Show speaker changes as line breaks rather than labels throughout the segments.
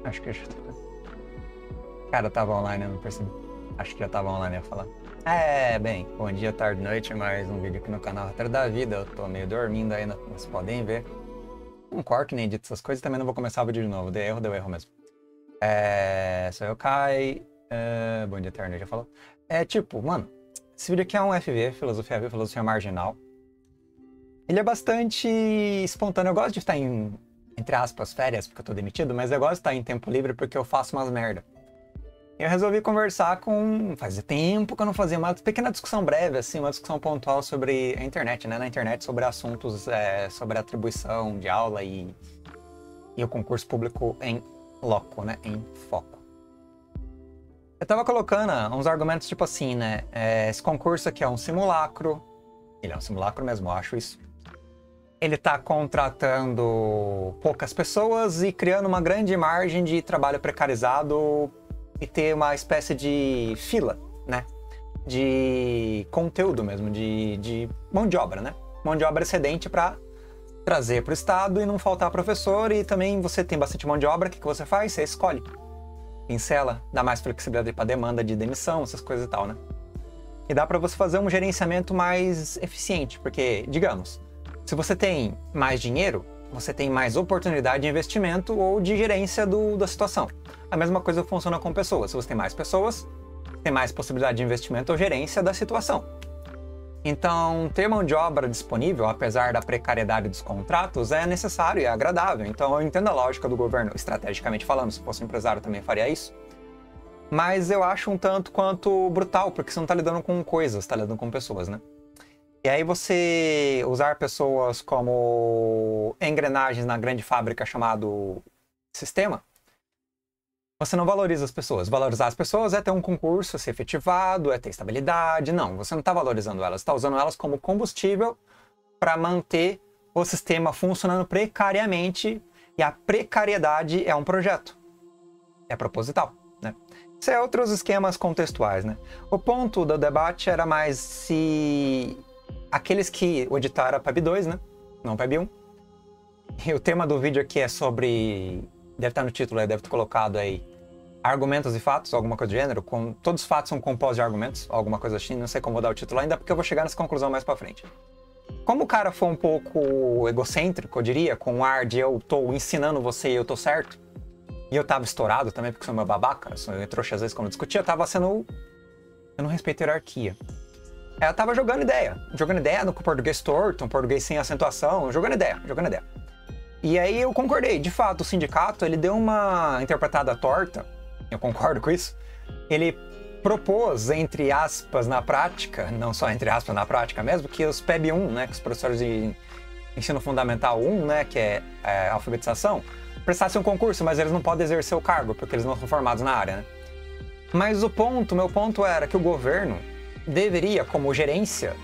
Acho que já... Cara, tava online, eu não percebi. Acho que já tava online, ia falar. Bem, bom dia, tarde, noite, mais um vídeo aqui no canal Roteiro da Vida. Eu tô meio dormindo ainda, como vocês podem ver. Não corto nem edito essas coisas, também não vou começar o vídeo de novo. Deu erro mesmo. Sou eu, Kai. Bom dia, tarde, noite, já falou. Tipo, mano, esse vídeo aqui é um FV, Filosofia Marginal. Ele é bastante espontâneo. Eu gosto de estar em, entre aspas, férias, porque eu tô demitido, mas eu gosto de estar em tempo livre porque eu faço umas merda. Eu resolvi conversar com... Fazia tempo que eu não fazia uma pequena discussão breve, assim, uma discussão pontual sobre a internet, né? Na internet, sobre assuntos, sobre atribuição de aula e o concurso público em loco, né? Em foco. Eu tava colocando uns argumentos tipo assim, né? Esse concurso aqui é um simulacro. Ele é um simulacro mesmo, eu acho isso. Ele tá contratando poucas pessoas e criando uma grande margem de trabalho precarizado e ter uma espécie de fila, né? De conteúdo mesmo, de mão de obra, né? Mão de obra excedente para trazer para o Estado e não faltar professor. E também você tem bastante mão de obra, o que você faz? Você escolhe, pincela, dá mais flexibilidade para demanda de demissão, essas coisas e tal, né? E dá para você fazer um gerenciamento mais eficiente, porque, digamos, se você tem mais dinheiro, você tem mais oportunidade de investimento ou de gerência da situação. A mesma coisa funciona com pessoas. Se você tem mais pessoas, tem mais possibilidade de investimento ou gerência da situação. Então, ter mão de obra disponível, apesar da precariedade dos contratos, é necessário e é agradável. Então, eu entendo a lógica do governo, estrategicamente falando. Se fosse um empresário, também faria isso. Mas eu acho um tanto quanto brutal, porque você não está lidando com coisas, está lidando com pessoas, né? E aí você usar pessoas como engrenagens na grande fábrica chamado sistema, você não valoriza as pessoas. Valorizar as pessoas é ter um concurso, ser efetivado, é ter estabilidade. Não, você não está valorizando elas, está usando elas como combustível para manter o sistema funcionando precariamente. E a precariedade é um projeto, é proposital, né? Isso é outros esquemas contextuais, né? O ponto do debate era mais se aqueles que o editaram a PEB 2, né? Não PEB 1. E o tema do vídeo aqui é sobre... Deve estar no título aí, deve ter colocado aí argumentos e fatos, alguma coisa do gênero. Todos os fatos são compostos de argumentos, alguma coisa assim. Não sei como vou dar o título ainda, porque eu vou chegar nessa conclusão mais pra frente. Como o cara foi um pouco egocêntrico, eu diria, com um ar de eu tô ensinando você e eu tô certo, e eu tava estourado também, porque sou meu babaca, eu sou trouxa às vezes quando eu discutia, eu tava sendo... Eu não respeito a hierarquia. Eu tava jogando ideia no português torto, um português sem acentuação, jogando ideia. E aí eu concordei, de fato, o sindicato, ele deu uma interpretada torta, eu concordo com isso, ele propôs, entre aspas, na prática, não só entre aspas, na prática mesmo, que os PEB 1, né, que os professores de ensino fundamental 1, né, que é alfabetização, prestassem um concurso, mas eles não podem exercer o cargo, porque eles não são formados na área, né? Mas meu ponto era que o governo deveria, como gerência,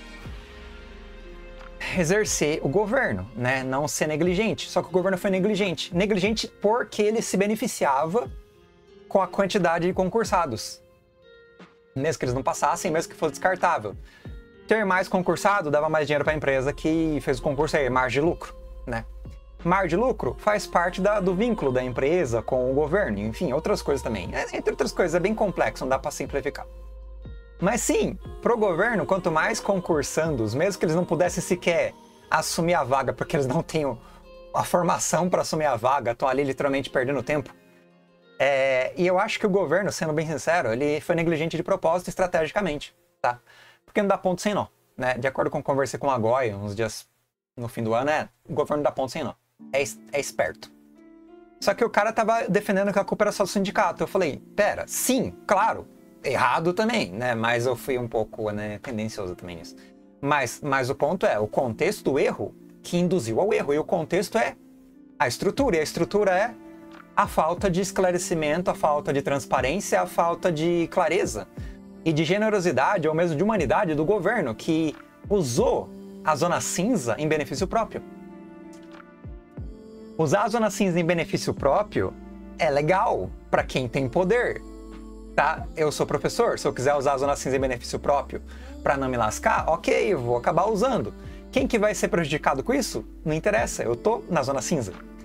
exercer o governo, né? Não ser negligente. Só que o governo foi negligente. Negligente porque ele se beneficiava com a quantidade de concursados. Mesmo que eles não passassem, mesmo que fosse descartável. Ter mais concursado dava mais dinheiro para a empresa que fez o concurso aí, margem de lucro, né? Margem de lucro faz parte do vínculo da empresa com o governo, enfim, outras coisas também. Entre outras coisas, é bem complexo, não dá para simplificar. Mas sim, pro governo, quanto mais concursandos, mesmo que eles não pudessem sequer assumir a vaga, porque eles não têm a formação para assumir a vaga, estão ali literalmente perdendo tempo. E eu acho que o governo, sendo bem sincero, ele foi negligente de propósito estrategicamente, tá? Porque não dá ponto sem nó, né? De acordo com o que eu conversei com a Goy uns dias no fim do ano, o governo dá ponto sem nó. É esperto. Só que o cara tava defendendo que a culpa era só do sindicato. Eu falei, pera, sim, claro. Errado também, né? Mas eu fui um pouco, né, tendencioso também nisso. Mas o ponto é, o contexto do erro que induziu ao erro. E o contexto é a estrutura. E a estrutura é a falta de esclarecimento, a falta de transparência, a falta de clareza e de generosidade, ou mesmo de humanidade do governo, que usou a zona cinza em benefício próprio. Usar a zona cinza em benefício próprio é legal para quem tem poder. Tá? Eu sou professor, se eu quiser usar a zona cinza em benefício próprio para não me lascar, ok, eu vou acabar usando. Quem que vai ser prejudicado com isso? Não interessa, eu tô na zona cinza.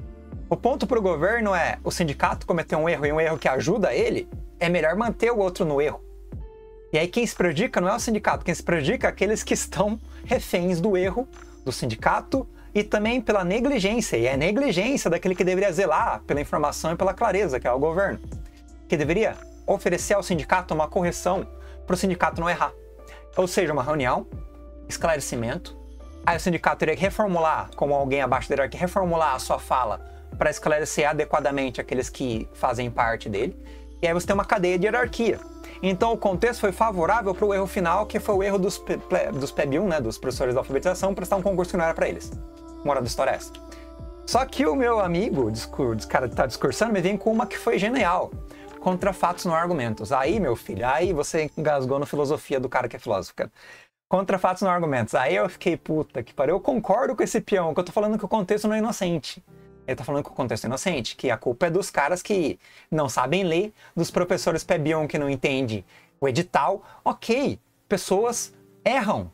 O ponto para o governo é, o sindicato cometeu um erro e um erro que ajuda ele, é melhor manter o outro no erro. E aí quem se prejudica não é o sindicato, quem se prejudica é aqueles que estão reféns do erro do sindicato e também pela negligência. E é a negligência daquele que deveria zelar pela informação e pela clareza, que é o governo. Que deveria oferecer ao sindicato uma correção para o sindicato não errar. Ou seja, uma reunião, esclarecimento. Aí o sindicato teria que reformular, como alguém abaixo dele, que reformular a sua fala para esclarecer adequadamente aqueles que fazem parte dele. E aí você tem uma cadeia de hierarquia. Então o contexto foi favorável para o erro final, que foi o erro dos PEB1, né, dos professores da alfabetização, prestar um concurso que não era para eles. Moral da história é essa. Só que o meu amigo, o cara que tá discursando, me vem com uma que foi genial. Contra fatos não argumentos. Aí, meu filho, aí você engasgou na filosofia do cara que é filósofo, cara. Contra fatos não argumentos. Aí eu fiquei, puta que pariu, eu concordo com esse peão, que eu tô falando que o contexto não é inocente. Ele tá falando que o contexto é inocente, que a culpa é dos caras que não sabem ler, dos professores PEB1 que não entendem o edital. Ok, pessoas erram,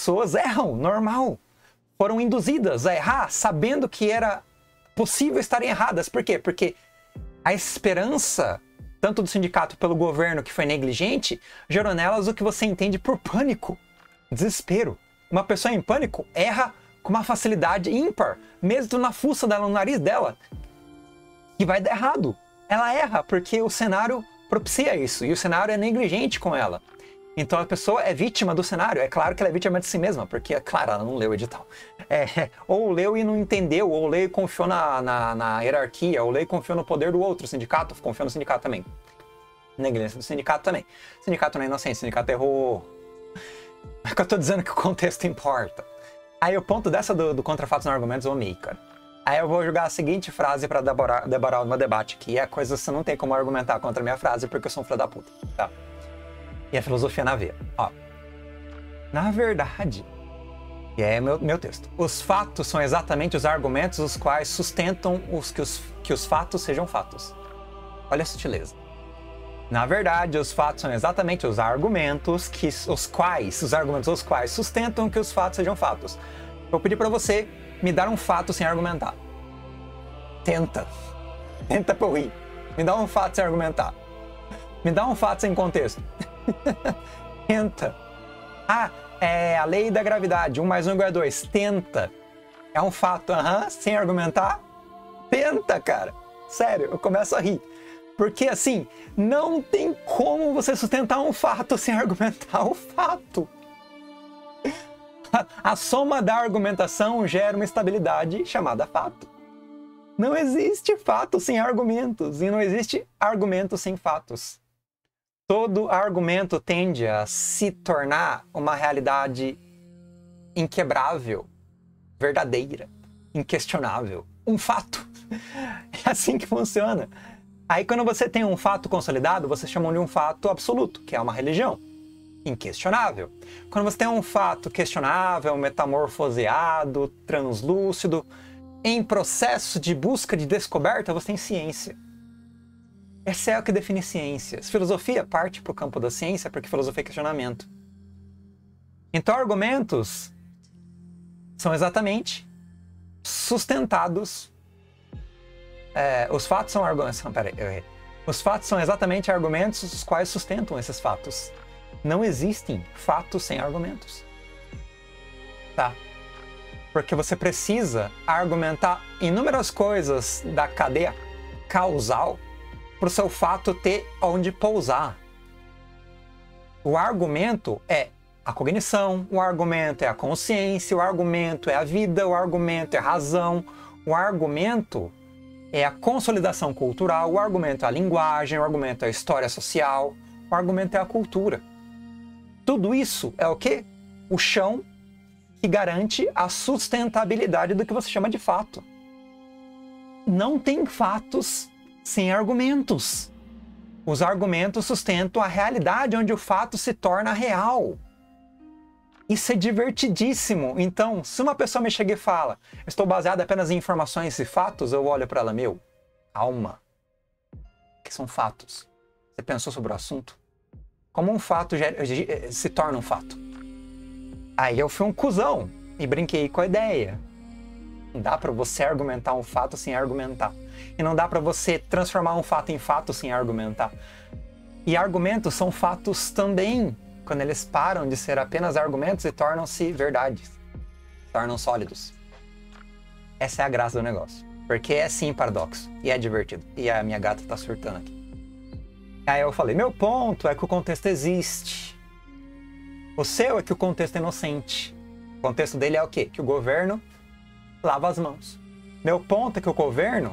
normal. Foram induzidas a errar, sabendo que era possível estarem erradas. Por quê? Porque a esperança, tanto do sindicato pelo governo que foi negligente, gerou nelas o que você entende por pânico, desespero. Uma pessoa em pânico erra com uma facilidade ímpar, mesmo na fuça dela, no nariz dela, que vai dar errado. Ela erra porque o cenário propicia isso, e o cenário é negligente com ela. Então a pessoa é vítima do cenário. É claro que ela é vítima de si mesma, porque, é claro, ela não leu o edital. Ou leu e não entendeu, ou leu e confiou na hierarquia, ou leu e confiou no poder do outro. O sindicato confiou no sindicato também. Negligência do sindicato também. O sindicato não é inocente, o sindicato errou. É que eu tô dizendo que o contexto importa. Aí o ponto dessa do contra fatos não argumentos eu amei, cara. Aí eu vou jogar a seguinte frase pra debarar o meu debate, que é coisa que você não tem como argumentar contra a minha frase, porque eu sou um filho da puta, tá? E a filosofia na veia. Ó, na verdade, e é meu texto, os fatos são exatamente os argumentos os quais sustentam que os fatos sejam fatos. Olha a sutileza. Na verdade, os fatos são exatamente os argumentos os quais sustentam que os fatos sejam fatos. Eu vou pedir para você me dar um fato sem argumentar. Tenta pra eu rir. Me dá um fato sem argumentar. Me dá um fato sem contexto. Tenta. Ah, é a lei da gravidade, 1 mais 1 igual a 2. Tenta. É um fato, sem argumentar. Tenta, cara. Sério, eu começo a rir. Porque, assim, não tem como você sustentar um fato sem argumentar o fato. A soma da argumentação gera uma estabilidade chamada fato. Não existe fato sem argumentos, e não existe argumento sem fatos. Todo argumento tende a se tornar uma realidade inquebrável, verdadeira, inquestionável. Um fato. É assim que funciona. Aí quando você tem um fato consolidado, você chama de um fato absoluto, que é uma religião. Inquestionável. Quando você tem um fato questionável, metamorfoseado, translúcido, em processo de busca de descoberta, você tem ciência. Essa é o que define ciências. Filosofia parte para o campo da ciência, porque filosofia é questionamento. Então argumentos são exatamente sustentados. Os fatos são argumentos. Peraí, eu errei. Os fatos são exatamente argumentos os quais sustentam esses fatos. Não existem fatos sem argumentos. Tá? Porque você precisa argumentar inúmeras coisas da cadeia causal para o seu fato ter onde pousar. O argumento é a cognição, o argumento é a consciência, o argumento é a vida, o argumento é a razão, o argumento é a consolidação cultural, o argumento é a linguagem, o argumento é a história social, o argumento é a cultura. Tudo isso é o quê? O chão que garante a sustentabilidade do que você chama de fato. Não tem fatos sem argumentos. Os argumentos sustentam a realidade onde o fato se torna real. Isso é divertidíssimo. Então, se uma pessoa me chega e fala, estou baseado apenas em informações e fatos, eu olho para ela, meu, calma. Que são fatos. Você pensou sobre o assunto? Como um fato se torna um fato? Aí eu fui um cuzão e brinquei com a ideia. Não dá pra você argumentar um fato sem argumentar. E não dá pra você transformar um fato em fato sem argumentar. E argumentos são fatos também, quando eles param de ser apenas argumentos e tornam-se verdades. Tornam sólidos. Essa é a graça do negócio. Porque é sim paradoxo. E é divertido. E a minha gata tá surtando aqui. Aí eu falei, meu ponto é que o contexto existe. O seu é que o contexto é inocente. O contexto dele é o quê? Que o governo lava as mãos. Meu ponto é que o governo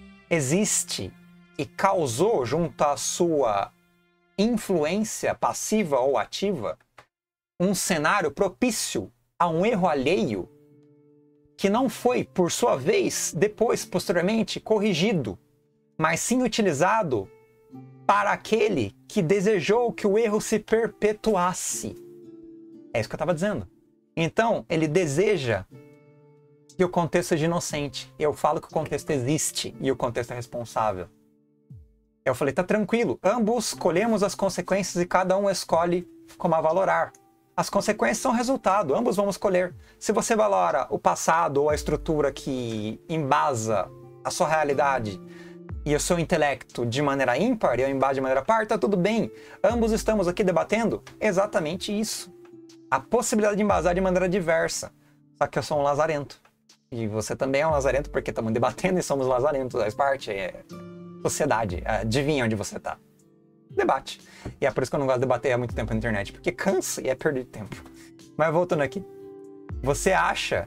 existe e causou, junto à sua influência passiva ou ativa, um cenário propício a um erro alheio que não foi, por sua vez, depois, posteriormente, corrigido, mas sim utilizado para aquele que desejou que o erro se perpetuasse. É isso que eu estava dizendo. Então, ele deseja que o contexto seja inocente. Eu falo que o contexto existe e o contexto é responsável. Eu falei, tá tranquilo, ambos colhemos as consequências e cada um escolhe como a valorar. As consequências são resultado, ambos vamos colher. Se você valora o passado ou a estrutura que embasa a sua realidade e o seu intelecto de maneira ímpar e eu embaso de maneira par, tá tudo bem. Ambos estamos aqui debatendo exatamente isso. A possibilidade de embasar de maneira diversa. Só que eu sou um lazarento. E você também é um lazarento porque estamos debatendo e somos lazarentos. Faz parte, é sociedade. Adivinha onde você está. Debate. E é por isso que eu não gosto de debater há muito tempo na internet. Porque cansa e é perder tempo. Mas voltando aqui. Você acha...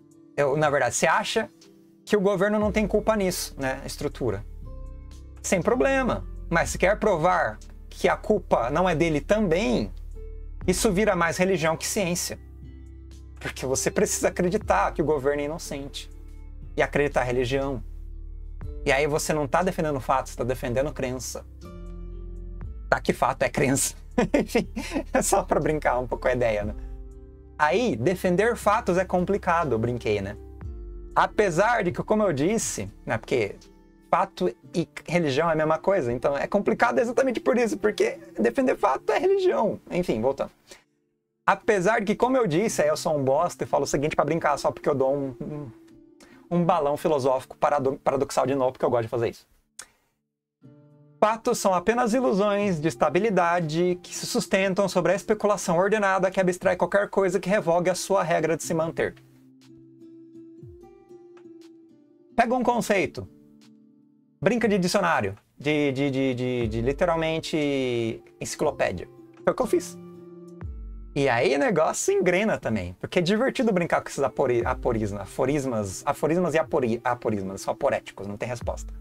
na verdade, você acha que o governo não tem culpa nisso, né? Estrutura. Sem problema. Mas se quer provar que a culpa não é dele também, isso vira mais religião que ciência. Porque você precisa acreditar que o governo é inocente. E acreditar em religião. E aí você não está defendendo fato, você está defendendo crença. Tá, que fato é crença. Enfim, é só para brincar um pouco com a ideia, né? Aí, defender fatos é complicado, eu brinquei, né? Apesar de que, como eu disse, né? Porque fato e religião é a mesma coisa. Então é complicado exatamente por isso, porque defender fato é religião. Enfim, voltando. Apesar de que, como eu disse, aí eu sou um bosta e falo o seguinte para brincar, só porque eu dou um balão filosófico paradoxal de novo, porque eu gosto de fazer isso. Fatos são apenas ilusões de estabilidade que se sustentam sobre a especulação ordenada que abstrai qualquer coisa que revogue a sua regra de se manter. Pega um conceito, brinca de dicionário, de literalmente enciclopédia. Foi o que eu fiz. E aí o negócio engrena também, porque é divertido brincar com esses aforismas e aporismas, são aporéticos, não tem resposta.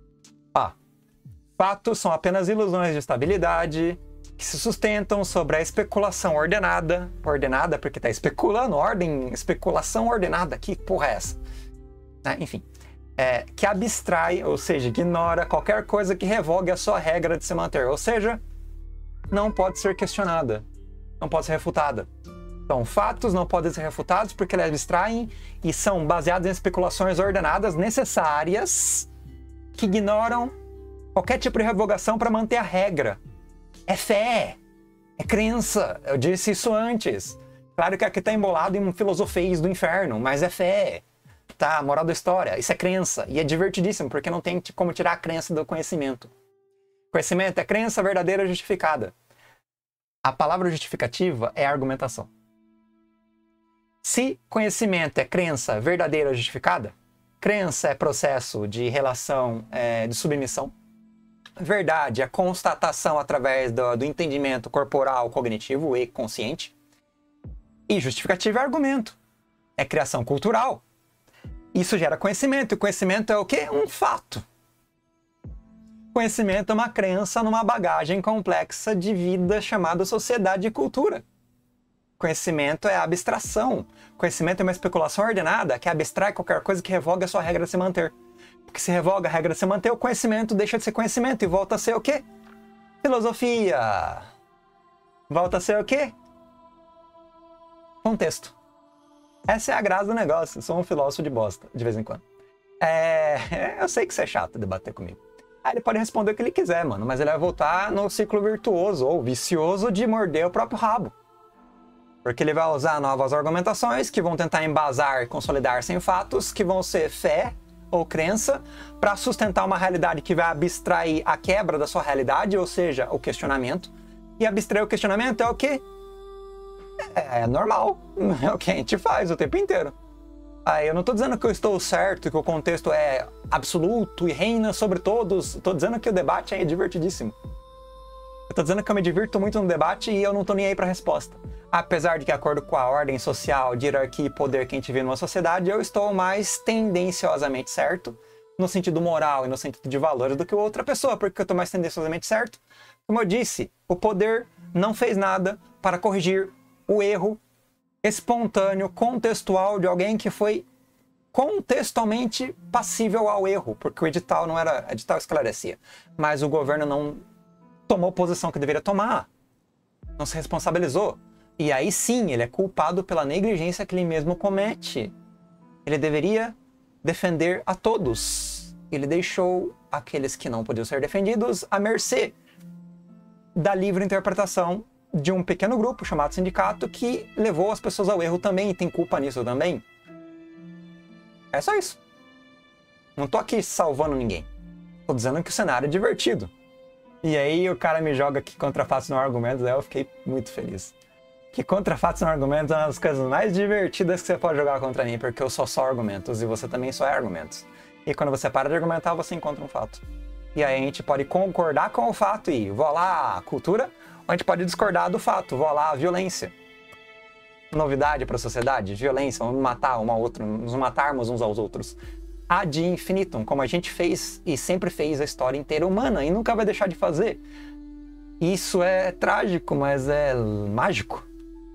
Fatos são apenas ilusões de estabilidade que se sustentam sobre a especulação ordenada porque tá especulando, ordem, especulação ordenada, que porra é essa? Enfim, que abstrai, ou seja, ignora qualquer coisa que revogue a sua regra de se manter, ou seja, não pode ser questionada. Não pode ser refutada. Então, fatos não podem ser refutados porque eles abstraem e são baseados em especulações ordenadas necessárias que ignoram qualquer tipo de revogação para manter a regra. É fé, é crença. Eu disse isso antes. Claro que aqui está embolado em um filosofês do inferno, mas é fé. Tá, moral da história. Isso é crença. E é divertidíssimo porque não tem como tirar a crença do conhecimento. Conhecimento é crença verdadeira justificada. A palavra justificativa é argumentação. Se conhecimento é crença verdadeira justificada, crença é processo de relação de submissão. Verdade é constatação através do entendimento corporal, cognitivo e consciente. E justificativa é argumento. É criação cultural. Isso gera conhecimento. E conhecimento é o quê? Um fato. Conhecimento é uma crença numa bagagem complexa de vida chamada sociedade e cultura. Conhecimento é abstração. Conhecimento é uma especulação ordenada que abstrai qualquer coisa que revoga a sua regra de se manter. Porque se revoga a regra de se manter, o conhecimento deixa de ser conhecimento e volta a ser o quê? Filosofia. Volta a ser o quê? Contexto. Essa é a graça do negócio. Eu sou um filósofo de bosta, de vez em quando. Eu sei que isso é chato debater comigo. Aí ele pode responder o que ele quiser, mano, mas ele vai voltar no ciclo virtuoso ou vicioso de morder o próprio rabo. Porque ele vai usar novas argumentações que vão tentar embasar e consolidar-se em fatos que vão ser fé ou crença para sustentar uma realidade que vai abstrair a quebra da sua realidade, ou seja, o questionamento. E abstrair o questionamento é o quê? É normal, é o que a gente faz o tempo inteiro. Aí eu não estou dizendo que eu estou certo, que o contexto é absoluto e reina sobre todos. Estou dizendo que o debate é divertidíssimo. Eu estou dizendo que eu me divirto muito no debate e eu não estou nem aí para a resposta. Apesar de que, de acordo com a ordem social de hierarquia e poder que a gente vê numa sociedade, eu estou mais tendenciosamente certo, no sentido moral e no sentido de valores, do que outra pessoa, porque eu estou mais tendenciosamente certo. Como eu disse, o poder não fez nada para corrigir o erro espontâneo, contextual de alguém que foi contextualmente passível ao erro, porque o edital não era... O edital esclarecia, mas o governo não tomou a posição que deveria tomar, não se responsabilizou. E aí sim, ele é culpado pela negligência que ele mesmo comete. Ele deveria defender a todos. Ele deixou aqueles que não podiam ser defendidos à mercê da livre interpretação de um pequeno grupo chamado sindicato que levou as pessoas ao erro também e tem culpa nisso também. É só isso. Não tô aqui salvando ninguém. Tô dizendo que o cenário é divertido. E aí o cara me joga aqui contra fatos não argumentos, aí eu fiquei muito feliz. Que contra fatos não argumentos é uma das coisas mais divertidas que você pode jogar contra mim, porque eu sou só argumentos e você também só é argumentos. E quando você para de argumentar, você encontra um fato. E aí a gente pode concordar com o fato e vou lá, cultura, ou a gente pode discordar do fato, vou lá, violência. Novidade para a sociedade, violência, vamos matar um ao outro, nos matarmos uns aos outros. Ad infinitum, como a gente fez e sempre fez a história inteira humana e nunca vai deixar de fazer. Isso é trágico, mas é mágico.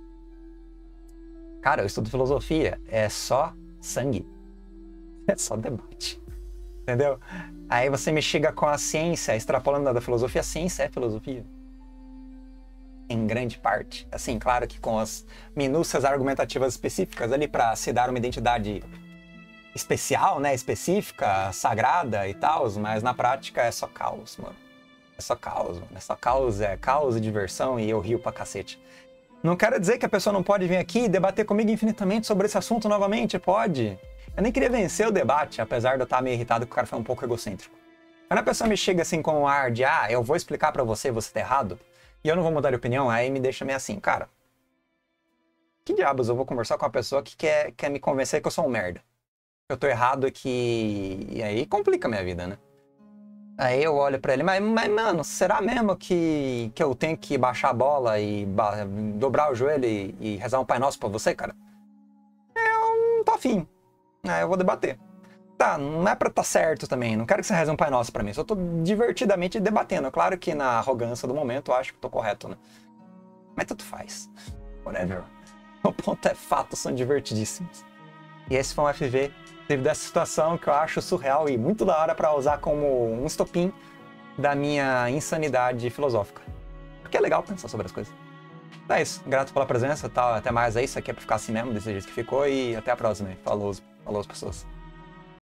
Cara, eu estudo filosofia, é só sangue, é só debate, entendeu? Aí você me chega com a ciência, extrapolando da filosofia, a ciência é filosofia. Em grande parte. Assim, claro que com as minúcias argumentativas específicas ali para se dar uma identidade especial, né, específica, sagrada e tal, mas na prática é só caos, mano. É só caos, mano. É caos e diversão e eu rio pra cacete. Não quero dizer que a pessoa não pode vir aqui e debater comigo infinitamente sobre esse assunto novamente, pode. Eu nem queria vencer o debate, apesar de eu estar meio irritado que o cara foi um pouco egocêntrico. Quando a pessoa me chega assim com um ar de, eu vou explicar pra você, você tá errado, e eu não vou mudar de opinião, aí me deixa meio assim, cara, que diabos eu vou conversar com uma pessoa que quer me convencer que eu sou um merda? Eu tô errado e aí complica a minha vida, né? Aí eu olho pra ele, mas mano, será mesmo que eu tenho que baixar a bola e dobrar o joelho e rezar um Pai Nosso pra você, cara? Eu não tô afim. Aí eu vou debater. Tá, não é pra estar certo também, não quero que você reze um Pai Nosso pra mim, só tô divertidamente debatendo. Claro que na arrogância do momento eu acho que tô correto, né? Mas tanto faz. Whatever. O ponto é, fatos são divertidíssimos. E esse foi um FV devido a essa situação que eu acho surreal e muito da hora pra usar como um estopim da minha insanidade filosófica. Porque é legal pensar sobre as coisas. Então é isso. Grato pela presença, tal. Até mais aí. Isso aqui é pra ficar assim mesmo, desse jeito que ficou. E até a próxima. Falou, pessoas.